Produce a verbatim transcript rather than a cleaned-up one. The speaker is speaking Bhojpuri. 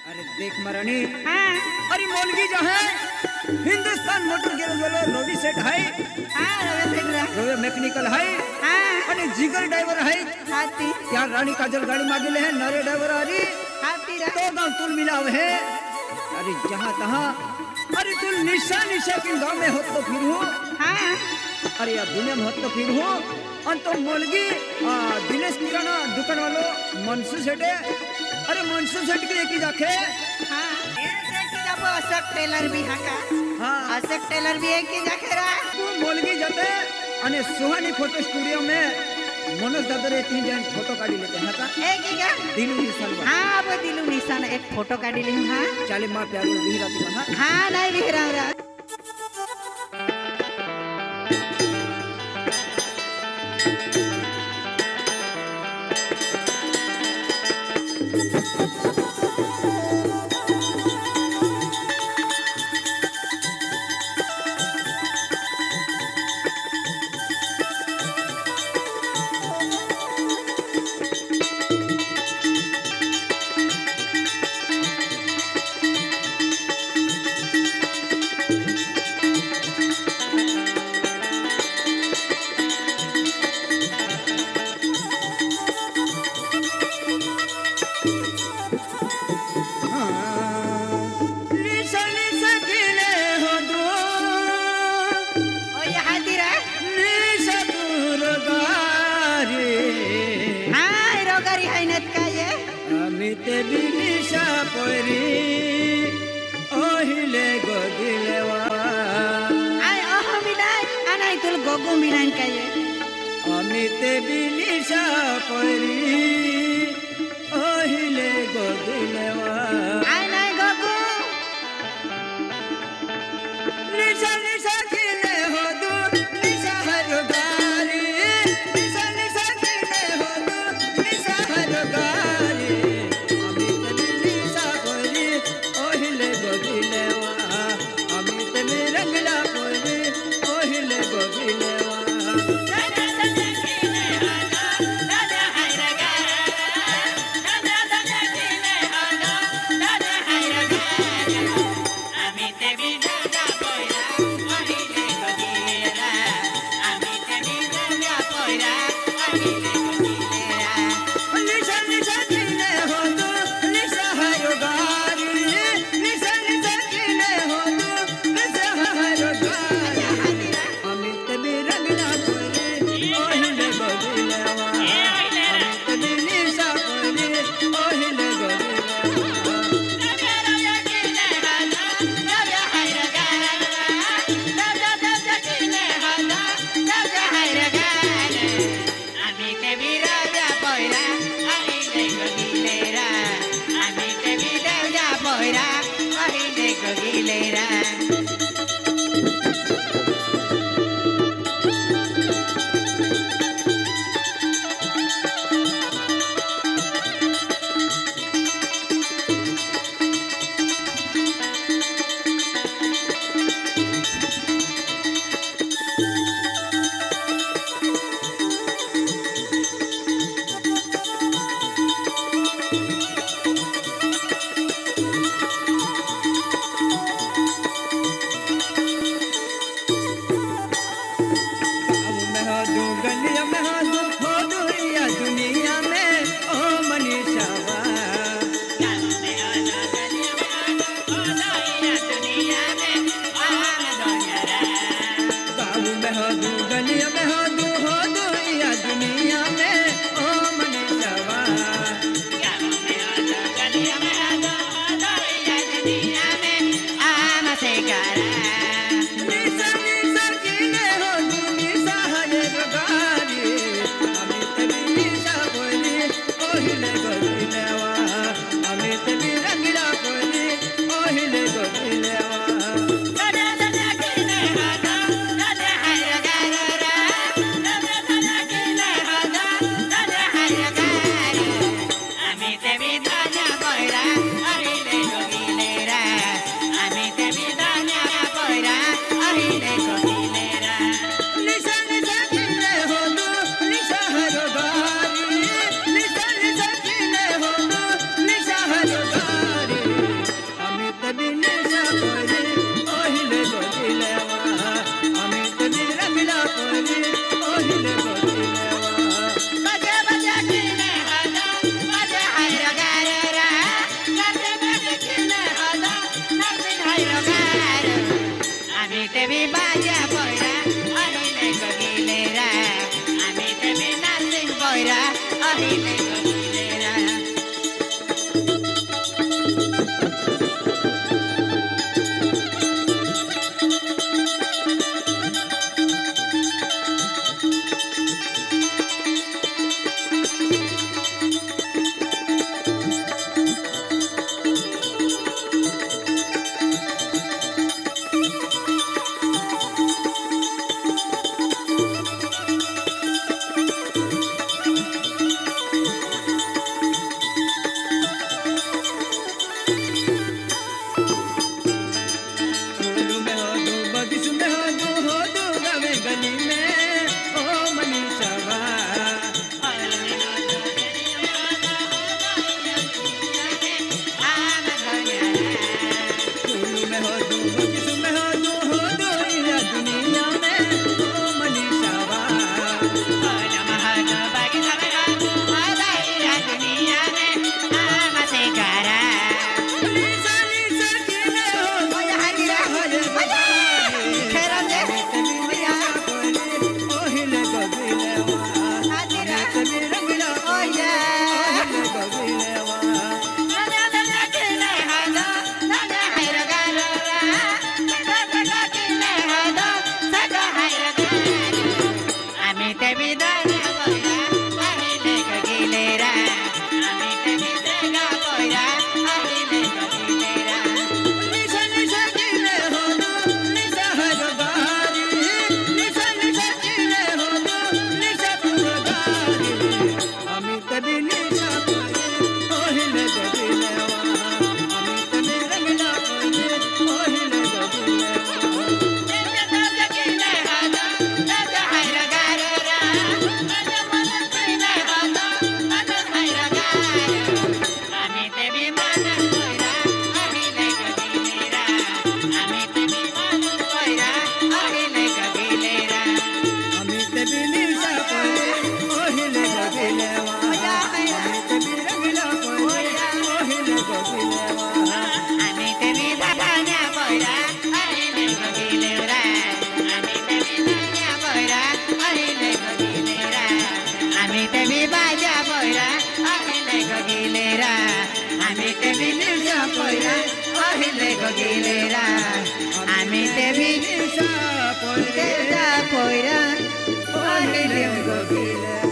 अरे देख मरानी, हाँ अरे मौलवी जो है हिंदुस्तान मोटर गैरेज वाला रोडी सेट है, हाँ रोवे सेट रोवे मैकेनिकल है, हाँ अरे जिगर ड्राइवर है। हाथी यार रानी काजल गाड़ी मांगे ले है, नरे ड्राइवर अरे हाथी तो गांव तुल मिलाव है। अरे जहाँ तहाँ अरे तुल निशा निशा के गांव में हो तो फिर हो, हाँ अरे यार दुनिया में हो तो फिर हो। और तो मौलवी दिनेश किराना दुकान वालों मनसू सेठ है, अरे मनसू सेठ के एक ही जाके हाँ ऐसे की जब अशोक टेलर भी है का, हाँ अशोक टेलर भी एक ही जाके रहा तू मौलवी जाते अने सुहानी फोटो स्टूडियो में मनोज दादा रे तीन जन फोटो काढ़ी लेते हैं का एक ही का दिलू निशान बा। हाँ अब दिलू निशान एक फोटो काढ़ी ली हूँ। हाँ चाले माँ प्यारो भी रात बना हाँ नहीं बिखरा रहा गुम्बिनान का ये अमित बिलिशा परी ओहिले गोगिलेवा आय नाही गगु निशा निशा किले हो दू निशा हरगारी निशा निशा किले हो दू निशा हरगारी अमित बिलिशा परी ओहिले गोगिलेवा अमित निरंगला परी ओहिले गोगिलेवा Bye. ते भी बाजा पोइरा अहिले गगिलेरा हामी ते भी नाचिङ पोइरा अहिले गगिलेरा अहिले गगिलेरा हामी ते भी पोइरा अहिले गगिलेरा